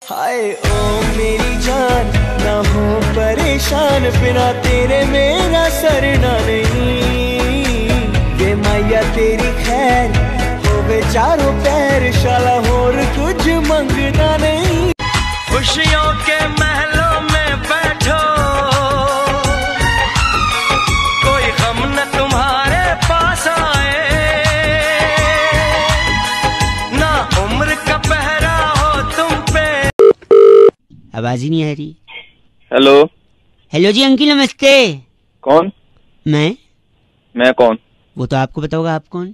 हाय ओ मेरी जान ना हो परेशान, बिना तेरे मेरा सरना नहीं। वे मैया तेरी खैर होवे चारों पैर, शाला होर कुछ मंगना नहीं। खुशियों के महलों में बैठो, कोई गम न तुम्हारे पास आए, ना उम्र का पहरा हो तुम पे। आवाज ही नहीं आ रही। हेलो हेलो जी अंकिल नमस्ते। कौन? मैं कौन? वो तो आपको पता होगा, आप कौन?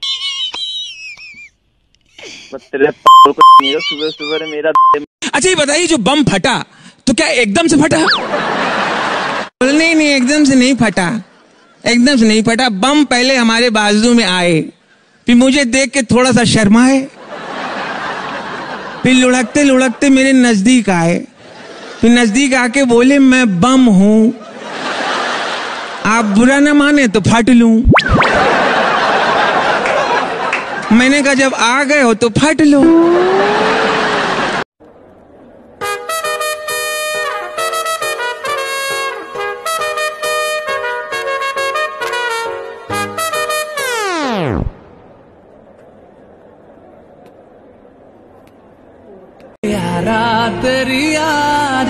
तेरे सुबह सुबह मेरा। अच्छा ये बताइए, जो बम फटा तो क्या एकदम से फटा? नहीं एकदम से नहीं फटा, एकदम से नहीं फटा। बम पहले हमारे बाजू में आए, फिर मुझे देख के थोड़ा सा शर्माए, फिर लुढ़कते लुढ़कते मेरे नजदीक आए, फिर नजदीक आके बोले मैं बम हूं, आप बुरा ना माने तो फट लूं। मैंने कहा जब आ गए हो तो फट लो। यारा तेरी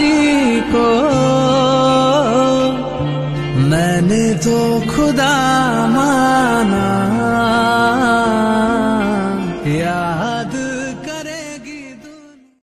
यारी को मैंने तो खुदा